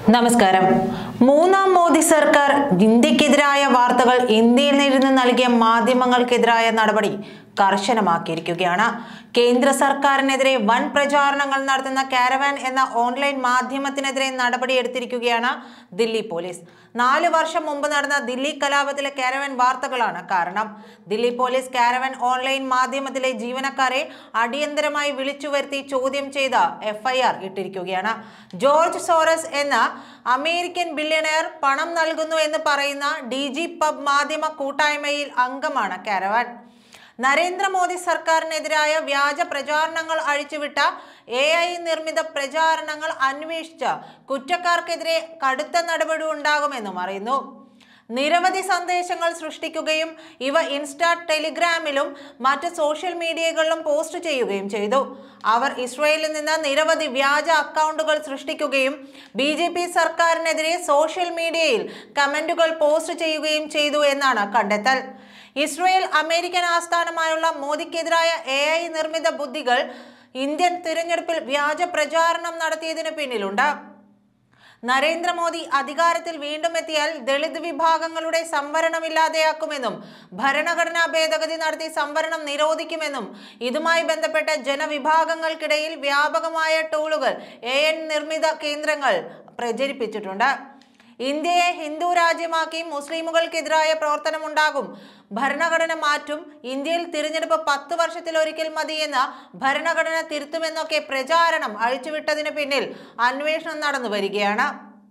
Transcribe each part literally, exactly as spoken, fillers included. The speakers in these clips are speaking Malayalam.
നമസ്കാരം. മൂന്നാം മോദി സർക്കാർ ഇന്ത്യക്കെതിരായ വാർത്തകൾ ഇന്ത്യയിൽ നിന്ന് നൽകിയ മാധ്യമങ്ങൾക്കെതിരായ നടപടി കർശനമാക്കിയിരിക്കുകയാണ്. കേന്ദ്ര സർക്കാരിനെതിരെ വൻ പ്രചാരണങ്ങൾ നടത്തുന്ന കാരവാൻ എന്ന ഓൺലൈൻ മാധ്യമത്തിനെതിരെ നടപടിയെടുത്തിരിക്കുകയാണ് ദില്ലി പോലീസ്. നാല് വർഷം മുമ്പ് നടന്ന ദില്ലി കലാപത്തിലെ കാരവാൻ വാർത്തകളാണ് കാരണം. ദില്ലി പോലീസ് കാരവാൻ ഓൺലൈൻ മാധ്യമത്തിലെ ജീവനക്കാരെ അടിയന്തരമായി വിളിച്ചു വരുത്തി ചോദ്യം ചെയ്ത എഫ് ഐ ആർ ഇട്ടിരിക്കുകയാണ്. ജോർജ് സോറസ് എന്ന അമേരിക്കൻ ബില്യണയർ പണം നൽകുന്നു എന്ന് പറയുന്ന ഡി ജി പബ് മാധ്യമ കൂട്ടായ്മയിൽ അംഗമാണ് കാരവാൻ. നരേന്ദ്രമോദി സർക്കാരിനെതിരായ വ്യാജ പ്രചാരണങ്ങൾ അഴിച്ചുവിട്ട എ ഐ നിർമ്മിത പ്രചാരണങ്ങൾ അന്വേഷിച്ച കുറ്റക്കാർക്കെതിരെ കടുത്ത നടപടി ഉണ്ടാകുമെന്നും അറിയുന്നു. നിരവധി സന്ദേശങ്ങൾ സൃഷ്ടിക്കുകയും ഇവ ഇൻസ്റ്റാ, ടെലിഗ്രാമിലും മറ്റ് സോഷ്യൽ മീഡിയകളിലും പോസ്റ്റ് ചെയ്യുകയും ചെയ്തു. അവർ ഇസ്രയേലിൽ നിന്ന് നിരവധി വ്യാജ അക്കൗണ്ടുകൾ സൃഷ്ടിക്കുകയും ബി ജെ പി സർക്കാരിനെതിരെ സോഷ്യൽ മീഡിയയിൽ കമന്റുകൾ പോസ്റ്റ് ചെയ്യുകയും ചെയ്തു എന്നാണ് കണ്ടെത്തൽ. ഇസ്രയേൽ അമേരിക്കൻ ആസ്ഥാനമായുള്ള മോദിക്കെതിരായ എ ഐ നിർമ്മിത ബുദ്ധികൾ ഇന്ത്യൻ തിരഞ്ഞെടുപ്പിൽ വ്യാജ പ്രചാരണം നടത്തിയതിനു പിന്നിലുണ്ട്. നരേന്ദ്രമോദി അധികാരത്തിൽ വീണ്ടും എത്തിയാൽ ദളിത് വിഭാഗങ്ങളുടെ സംവരണമില്ലാതെയാക്കുമെന്നും ഭരണഘടനാ ഭേദഗതി നടത്തി സംവരണം നിരോധിക്കുമെന്നും ഇതുമായി ബന്ധപ്പെട്ട ജനവിഭാഗങ്ങൾക്കിടയിൽ വ്യാപകമായ ടൂളുകൾ എ ഐ നിർമ്മിത കേന്ദ്രങ്ങൾ പ്രചരിപ്പിച്ചിട്ടുണ്ട്. ഇന്ത്യയെ ഹിന്ദു രാജ്യമാക്കി മുസ്ലിമുകൾക്കെതിരായ പ്രവർത്തനമുണ്ടാകും, ഭരണഘടന മാറ്റും, ഇന്ത്യയിൽ തിരഞ്ഞെടുപ്പ് പത്ത് വർഷത്തിലൊരിക്കൽ മതിയെന്ന ഭരണഘടന തിരുത്തുമെന്നൊക്കെ പ്രചാരണം അഴിച്ചുവിട്ടതിന് പിന്നിൽ അന്വേഷണം നടന്നു വരികയാണ്.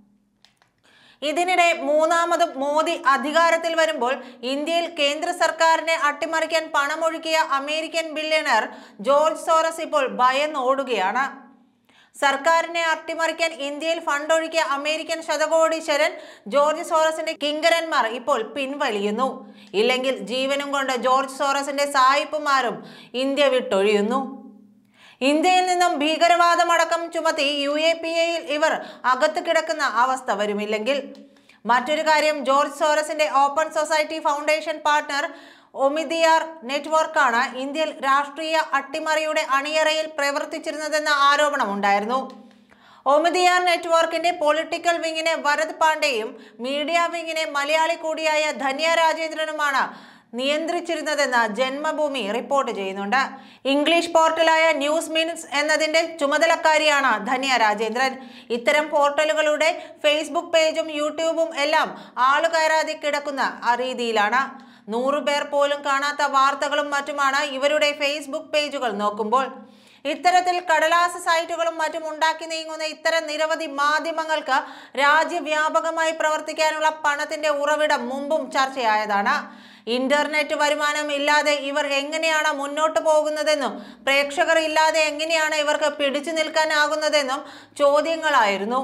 ഇതിനിടെ മൂന്നാമതും മോദി അധികാരത്തിൽ വരുമ്പോൾ ഇന്ത്യയിൽ കേന്ദ്ര സർക്കാരിനെ അട്ടിമറിക്കാൻ പണമൊഴുക്കിയ അമേരിക്കൻ ബില്യണയർ ജോർജ് സോറസ് ഇപ്പോൾ ഭയന്നോടുകയാണ്. സർക്കാരിനെ അട്ടിമറിക്കാൻ ഇന്ത്യയിൽ ഫണ്ടൊഴുക്കിയ അമേരിക്കൻ ശതകോടീശ്വരൻ ജോർജ് സോറസിന്റെ കിങ്കരന്മാർ ഇപ്പോൾ പിൻവലിയുന്നു. ഇല്ലെങ്കിൽ ജീവനും കൊണ്ട് ജോർജ് സോറസിന്റെ സായിപ്പുമാരും ഇന്ത്യ വിട്ടൊഴിയുന്നു. ഇന്ത്യയിൽ നിന്നും ഭീകരവാദമടക്കം ചുമത്തി യു എ പി എയിൽ ഇവർ അകത്ത് കിടക്കുന്ന അവസ്ഥ വരുമില്ലെങ്കിൽ. മറ്റൊരു കാര്യം, ജോർജ് സോറസിന്റെ open society foundation partner Omidyar നെറ്റ്വർക്കാണ് ഇന്ത്യയിൽ രാഷ്ട്രീയ അട്ടിമറിയുടെ അണിയറയിൽ പ്രവർത്തിച്ചിരുന്നതെന്ന ആരോപണം ഉണ്ടായിരുന്നു. ഒമിദിയാർ നെറ്റ്വർക്കിന്റെ പൊളിറ്റിക്കൽ വിങ്ങിനെ വരദ് പാണ്ഡെയും മീഡിയ വിങ്ങിനെ മലയാളി കൂടിയായ ധന്യ രാജേന്ദ്രനുമാണ് നിയന്ത്രിച്ചിരുന്നതെന്ന് ജന്മഭൂമി റിപ്പോർട്ട് ചെയ്യുന്നുണ്ട്. ഇംഗ്ലീഷ് പോർട്ടലായ ന്യൂസ് മിനിറ്റ്സ് എന്നതിന്റെ ചുമതലക്കാരിയാണ് ധന്യ രാജേന്ദ്രൻ. ഇത്തരം പോർട്ടലുകളുടെ ഫേസ്ബുക്ക് പേജും യൂട്യൂബും എല്ലാം ആളുകയറാതെ കിടക്കുന്ന രീതിയിലാണ്. നൂറു പേർ പോലും കാണാത്ത വാർത്തകളും മറ്റുമാണ് ഇവരുടെ ഫേസ്ബുക്ക് പേജുകൾ നോക്കുമ്പോൾ. ഇത്തരത്തിൽ കടലാസ് സൈറ്റുകളും മറ്റും ഉണ്ടാക്കി നീങ്ങുന്ന ഇത്തരം നിരവധി മാധ്യമങ്ങൾക്ക് രാജ്യവ്യാപകമായി പ്രവർത്തിക്കാനുള്ള പണത്തിന്റെ ഉറവിടം മുമ്പും ചർച്ചയായതാണ്. ഇന്റർനെറ്റ് വരുമാനം ഇല്ലാതെ ഇവർ എങ്ങനെയാണ് മുന്നോട്ട് പോകുന്നതെന്നും പ്രേക്ഷകർ ഇല്ലാതെ എങ്ങനെയാണ് ഇവർക്ക് പിടിച്ചു നിൽക്കാനാകുന്നതെന്നും ചോദ്യങ്ങളായിരുന്നു.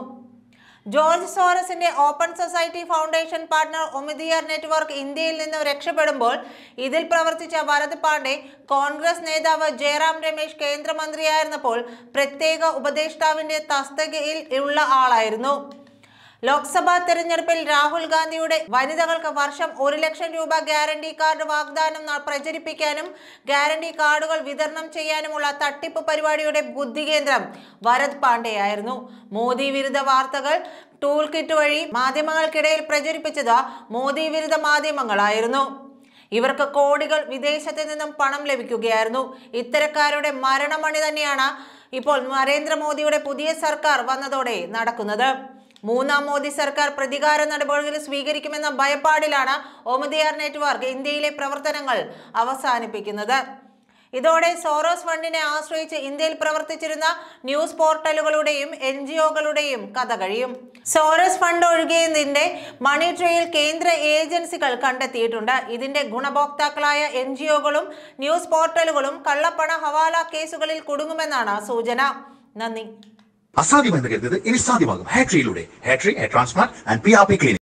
ജോർജ് സോറസിന്റെ open society foundation partner Omidyar network ഇന്ത്യയിൽ നിന്ന് രക്ഷപ്പെടുമ്പോൾ ഇതിൽ പ്രവർത്തിച്ച വരദ് പാണ്ഡെ കോൺഗ്രസ് നേതാവ് ജയറാം രമേശ് കേന്ദ്രമന്ത്രിയായിരുന്നപ്പോൾ പ്രത്യേക ഉപദേഷ്ടാവിന്റെ തസ്തികയിൽ ഉള്ള ആളായിരുന്നു. ലോക്സഭാ തെരഞ്ഞെടുപ്പിൽ രാഹുൽ ഗാന്ധിയുടെ വനിതകൾക്ക് വർഷം ഒരു ലക്ഷം രൂപ ഗ്യാരണ്ടി കാർഡ് വാഗ്ദാനം പ്രചരിപ്പിക്കാനും ഗ്യാരണ്ടി കാർഡുകൾ വിതരണം ചെയ്യാനുമുള്ള തട്ടിപ്പ് പരിപാടിയുടെ ബുദ്ധികേന്ദ്രം വരദ് പാണ്ഡെയായിരുന്നു. മോദി വിരുദ്ധ വാർത്തകൾ ടൂൾ കിറ്റ് വഴി മാധ്യമങ്ങൾക്കിടയിൽ പ്രചരിപ്പിച്ചത് മോദി വിരുദ്ധ മാധ്യമങ്ങളായിരുന്നു. ഇവർക്ക് കോടികൾ വിദേശത്ത് നിന്നും പണം ലഭിക്കുകയായിരുന്നു. ഇത്തരക്കാരുടെ മരണമണി തന്നെയാണ് ഇപ്പോൾ നരേന്ദ്രമോദിയുടെ പുതിയ സർക്കാർ വന്നതോടെ നടക്കുന്നത്. മൂന്നാം മോദി സർക്കാർ പ്രതികാര നടപടികൾ സ്വീകരിക്കുമെന്ന ഭയപ്പാടിലാണ് ഒമിദിയാർ നെറ്റ്വർക്ക് ഇന്ത്യയിലെ പ്രവർത്തനങ്ങൾ അവസാനിപ്പിക്കുന്നത്. ഇതോടെ സോറോസ് ഫണ്ടിനെ ആശ്രയിച്ച് ഇന്ത്യയിൽ പ്രവർത്തിച്ചിരുന്ന ന്യൂസ് പോർട്ടലുകളുടെയും എൻ ജി ഒകളുടെയും കഥ കഴിയും. സോറോസ് ഫണ്ട് ഒഴുകിയതിന്റെ മണി ട്രെയിൽ കേന്ദ്ര ഏജൻസികൾ കണ്ടെത്തിയിട്ടുണ്ട്. ഇതിന്റെ ഗുണഭോക്താക്കളായ എൻ ജി ഒകളും ന്യൂസ് പോർട്ടലുകളും കള്ളപ്പണ ഹവാല കേസുകളിൽ കുടുങ്ങുമെന്നാണ് സൂചന. നന്ദി. അസാധ്യമെന്ന് കരുതുന്നത് ഇനി സാധ്യമാകും. ഹാട്രിയിലൂടെ ഹാട്രി hair transplant and P R P clinic.